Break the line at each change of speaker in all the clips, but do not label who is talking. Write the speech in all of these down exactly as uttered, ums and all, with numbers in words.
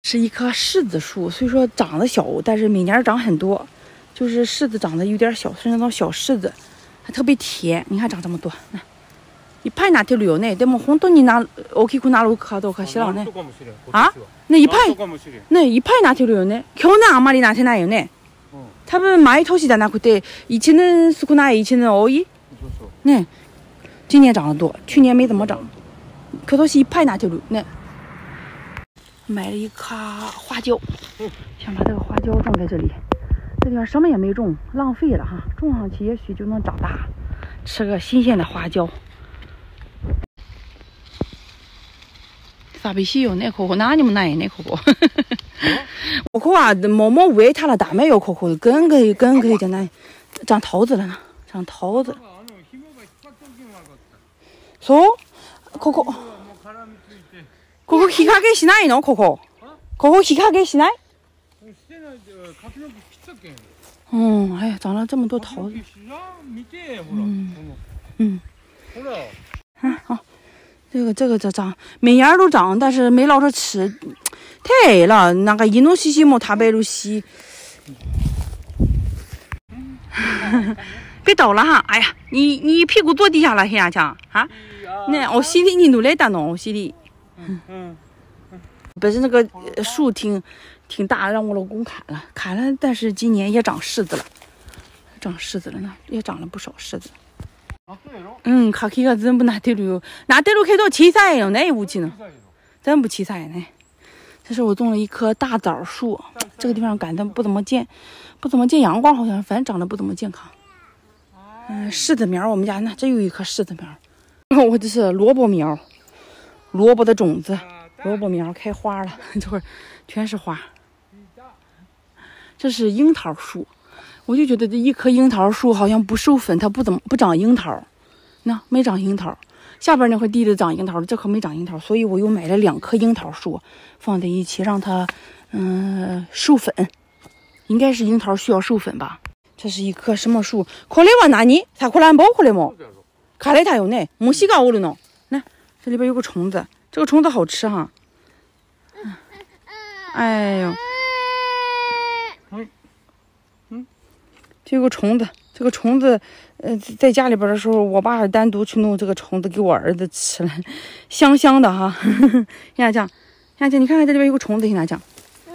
是一棵柿子树，虽说长得小，但是每年长很多。就是柿子长得有点小，是那种小柿子，还特别甜。你看长这么多，那一派哪条柳呢？对么？红豆你拿 OK 库拿路卡多可惜了呢。啊？那一派那一派哪条柳呢？겨우는 아마리 나한테 나요 네. 답은 많이 토시잖아. 그때 이치는 스쿠나 이치는 어이? 네. 今年长得多，去年没怎么长。可都是一派哪条柳呢？买了一棵花椒，想把这个花椒种在这里。这地方什么也没种，浪费了哈。种上去也许就能长大，吃个新鲜的花椒。啥必须有那口口，哪你们那那口口？我口啊，毛毛喂它了，大没有口口的，根可以根可以在那长桃子了呢，长桃子。说，口口，口口키가게しないの？口口，口口키가게しない？嗯，哎呀，长了这么多桃子。嗯嗯。啊好。这个这个这长每年都长，但是没捞着吃，太矮了。那个一弄西西木塔白露西，别倒了哈！哎呀，你你屁股坐地下了，黑牙强啊！那我心里你努力打弄，我心里。嗯嗯。本身那个树挺挺大，让我老公砍了，砍了，但是今年也长柿子了，长柿子了呢，也长了不少柿子。응, 가기가 전부 나대로요. 나대로 해도 치사해요, 네, 우치는. 전부 치사해, 네. 这是我种了一棵大枣树，这个地方感觉不怎么见，不怎么见阳光，好像反正长得不怎么健康。嗯，柿子苗，我们家那这有一棵柿子苗。我这是萝卜苗，萝卜的种子，萝卜苗开花了，这会儿全是花。这是樱桃树。我就觉得这一棵樱桃树好像不授粉，它不怎么不长樱桃，那没长樱桃。下边那块地里长樱桃，这棵没长樱桃，所以我又买了两棵樱桃树放在一起，让它嗯授粉。应该是樱桃需要授粉吧？这是一棵什么树？可来往哪里？它可兰包可来么？卡来它有呢，木西嘎我了呢。那这里边有个虫子，这个虫子好吃哈。哎呦。这个虫子，这个虫子，呃，在家里边的时候，我爸还单独去弄这个虫子给我儿子吃了，香香的哈。现在讲，现在讲，你看看这里边有个虫子，现在讲，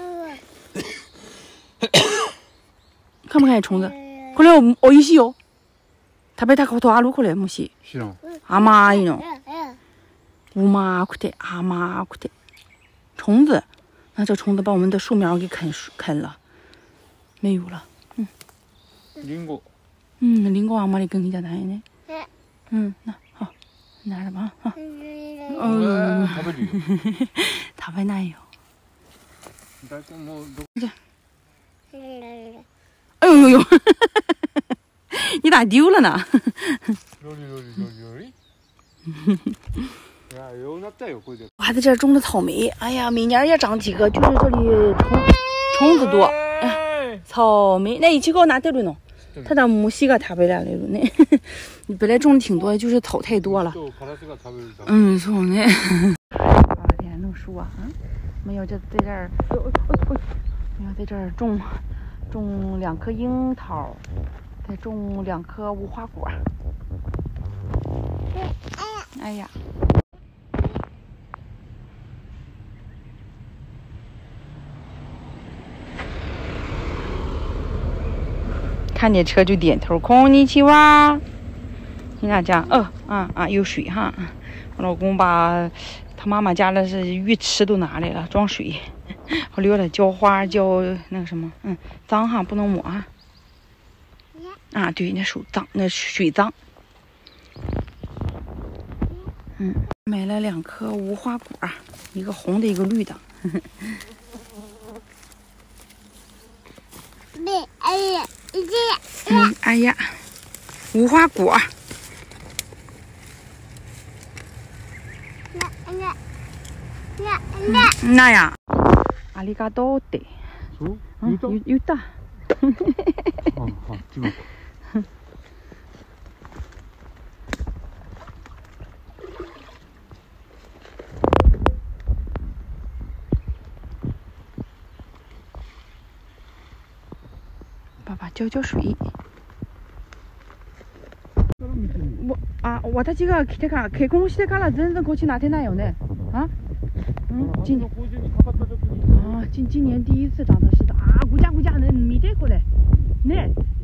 看不看虫子？过来我我一洗哟，他被他口头阿鲁过来木洗，阿妈一种，乌妈苦的阿妈苦的虫子，那这虫子把我们的树苗给啃啃了，没有了。
林果，
嗯，林果阿妈里跟人家谈呢。嗯，那好，拿着吧哈。哦，
食べるよ。
食べないよ。哎呦呦呦！你咋丢了呢？我还在这儿种了草莓，哎呀，每年也长几个，就是这里虫虫子多。哎，草莓那一起给我拿掉了呢。他的木西个他不来了呢，你本来种的挺多，就是草太多了。嗯，是我呢。啊，天，弄树啊，嗯，没有，就在这儿，没有在这儿种种两棵樱桃，再种两棵无花果。哎呀。看见车就点头，空尼奇哇！你俩家，哦，啊啊，有水哈！我老公把他妈妈家的是浴池都拿来了，装水，我留了浇花浇那个什么，嗯，脏哈，不能抹啊。啊，对，那手脏，那水脏。嗯，买了两颗无花果，一个红的，一个绿的。
哎呀！
嗯，哎呀，无花果。那呀，阿里嘎多的。
嗯，
有有的。
好好，这个。
爸爸浇浇水。我啊，私が来てから結婚してから全然こっちなってないよね。啊？嗯，今啊，今今年第一次长的是的啊，咕家咕家那没得过来，那。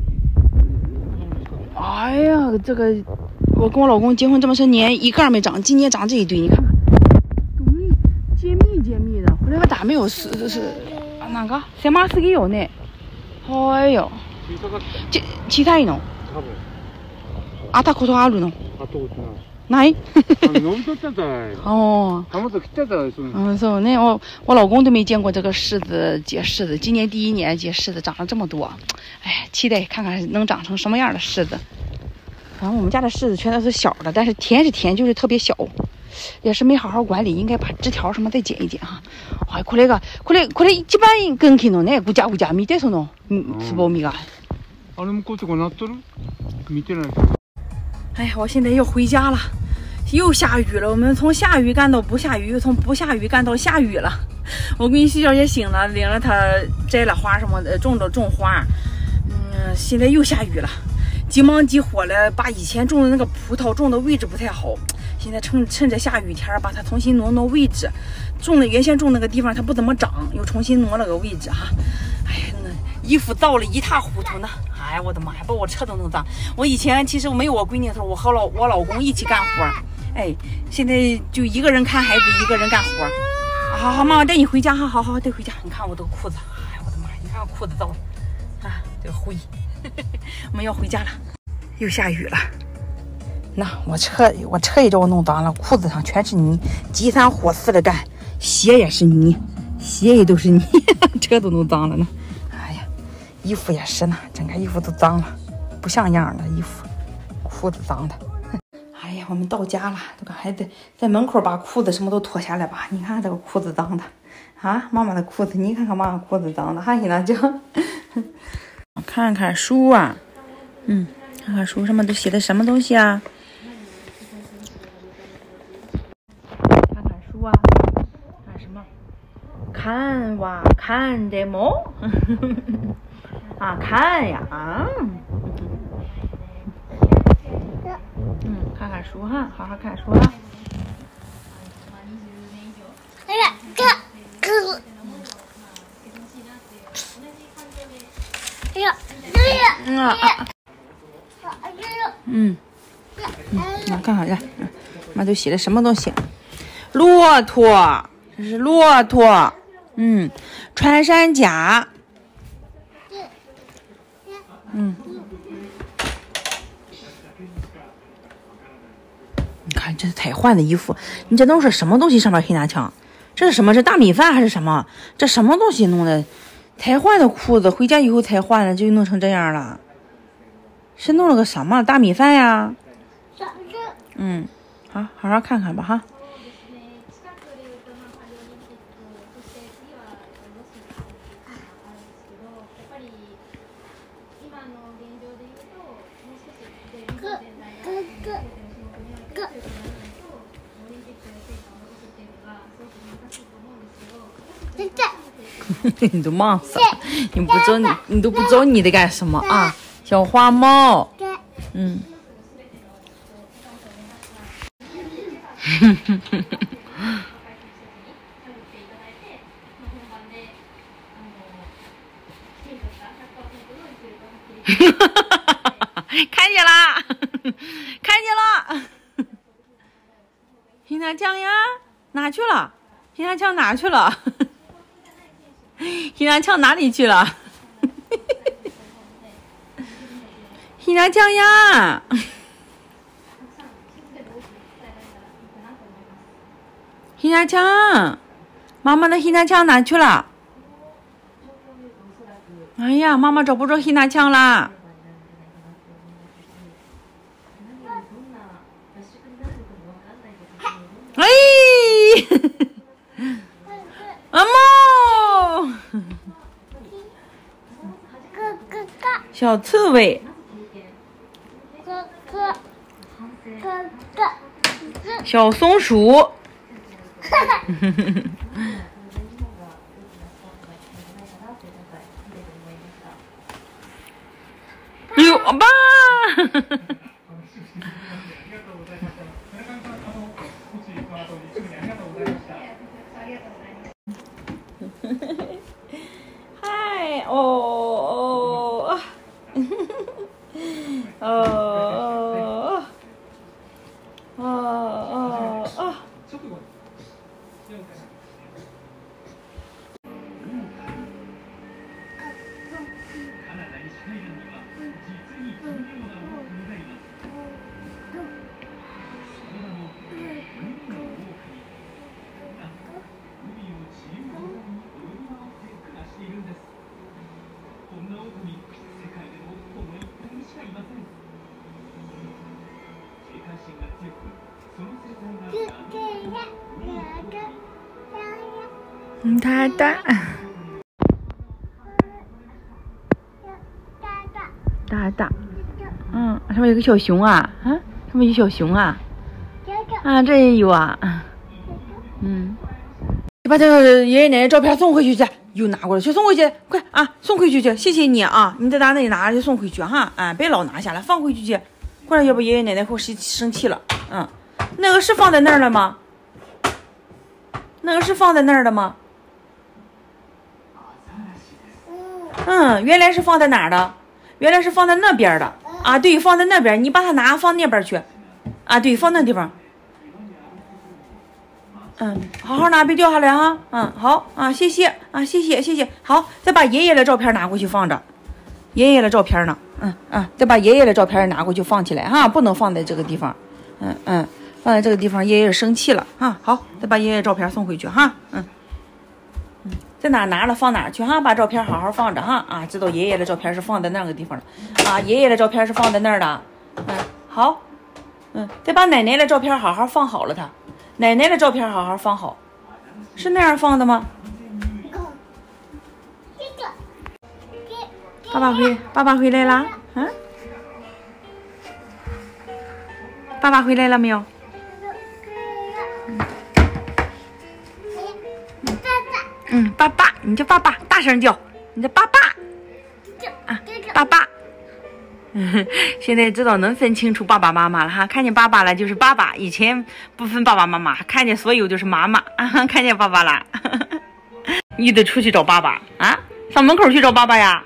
哎呀，这个我跟我老公结婚这么些年，一个没长，今年长这一堆，你看看，都密揭密揭密的。后来我咋没有是是那个三码四个有呢？哎呦，这其他一种。아타코토아루노ない哦，嗯，so那我我老公都没见过这个柿子结柿子，今年第一年结柿子长了这么多，哎，期待看看能长成什么样的柿子。反正我们家的柿子全都是小的，但是甜是甜，就是特别小，也是没好好管理，应该把枝条什么再剪一剪哈。哎，これがこれこれ一番元気のね、ぐちゃぐちゃ見てそのつぼみが。
あれもこうとこなっとる？見てない。
哎呀，我现在又回家了，又下雨了。我们从下雨干到不下雨，又从不下雨干到下雨了。我闺女洗脚也醒了，领着她摘了花什么的，种着种花。嗯，现在又下雨了，急忙急火了，把以前种的那个葡萄种的位置不太好，现在趁趁着下雨天把它重新挪挪位置。种的原先种那个地方它不怎么长，又重新挪了个位置哈。哎呀，那衣服糟了一塌糊涂呢。哎，我的妈呀，把我车都弄脏。我以前其实我没有我闺女的时候，我和老我老公一起干活，哎，现在就一个人看孩子，一个人干活。好好，妈妈带你回家哈，好好带回家。你看我这个裤子，哎，我的妈呀，你看我裤子糟了啊，这个灰。我们要回家了，又下雨了。那我车我车也叫我弄脏了，裤子上全是泥，急三火四的干，鞋也是泥，鞋也都是泥，车都弄脏了呢。衣服也是呢，整个衣服都脏了，不像样的衣服，裤子脏的。哎呀，我们到家了，这个还得在门口把裤子什么都脱下来吧？你看这个裤子脏的啊，妈妈的裤子，你看看妈妈裤子脏的，还呢就看看书啊，嗯，看看书，上面都写的什么东西啊？看看书啊，看什么？看哇，看的么？啊，看呀，啊，嗯，看看书哈，好好看书哈。哎呀，看，看，哎呀，嗯啊，嗯，嗯，那看看这，妈都写的什么东西？骆驼，这是骆驼，嗯，穿山甲。嗯，你看这是汰换的衣服，你这都是什么东西上面黑拿枪？这是什么？是大米饭还是什么？这什么东西弄的？汰换的裤子，回家以后才换的，就弄成这样了。是弄了个什么？大米饭呀？嗯，好，好好看看吧哈。你都忙死了，你不走你你都不走你得干什么啊？小花猫，嗯，看见啦，看见了，黑拿枪呀，哪去了？黑拿枪哪去了？黑拿枪哪里去了？黑拿枪呀！黑拿枪，妈妈的黑拿枪哪去了？哎呀，妈妈找不着黑拿枪啦！哎，阿猫，小刺猬，小松鼠。 我爸。嗨，哦哦哦哦哦哦哦。嗯，它大，大大，嗯，上面有个小熊啊，啊，上面有小熊啊，啊，这也有啊，嗯，把这个爷爷奶奶照片送回去去，又拿过来去送回去，快啊，送回去去，谢谢你啊，你再拿那里拿去送回去哈，啊，别老拿下来，放回去去，不然要不爷爷奶奶会生生气了，嗯，那个是放在那儿了吗？那个是放在那儿的吗？嗯，原来是放在哪儿的？原来是放在那边的啊！对，放在那边，你把它拿放那边去。啊，对，放那地方。嗯，好好拿，别掉下来哈。嗯，好啊，谢谢啊，谢谢谢谢。好，再把爷爷的照片拿过去放着。爷爷的照片呢？嗯嗯，再把爷爷的照片拿过去放起来哈，不能放在这个地方。嗯嗯，放在这个地方，爷爷生气了啊。好，再把爷爷照片送回去哈。嗯。在哪拿了放哪去哈，把照片好好放着哈啊！知道爷爷的照片是放在那个地方的啊，爷爷的照片是放在那儿的，嗯，好，嗯，再把奶奶的照片好好放好了，他，奶奶的照片好好放好，是那样放的吗？爸爸回，爸爸回来啦，嗯，爸爸回来了没有？嗯，爸爸，你叫爸爸，大声叫，你叫爸爸，啊，爸爸。现在知道能分清楚爸爸妈妈了哈，看见爸爸了就是爸爸，以前不分爸爸妈妈，看见所有就是妈妈啊，看见爸爸了，你得出去找爸爸啊，上门口去找爸爸呀。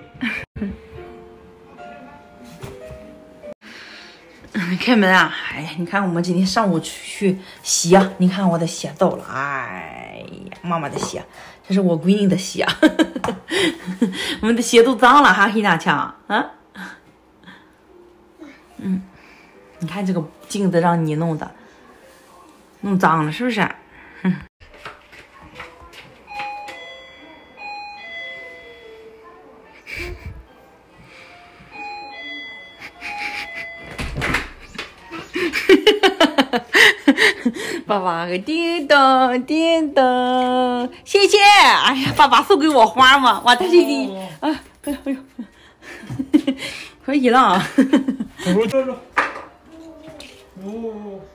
开门啊！哎呀，你看我们今天上午去洗啊，你看我的鞋到了，哎呀，妈妈的鞋，这是我闺女的鞋，我们的鞋都脏了哈，黑大强啊，嗯，你看这个镜子让你弄的，弄脏了是不是？嗯爸爸个叮当叮当，谢谢！哎呀，爸爸送给我花嘛，哇，他这里啊，哎呦哎呦，可以了。
走走走。哦。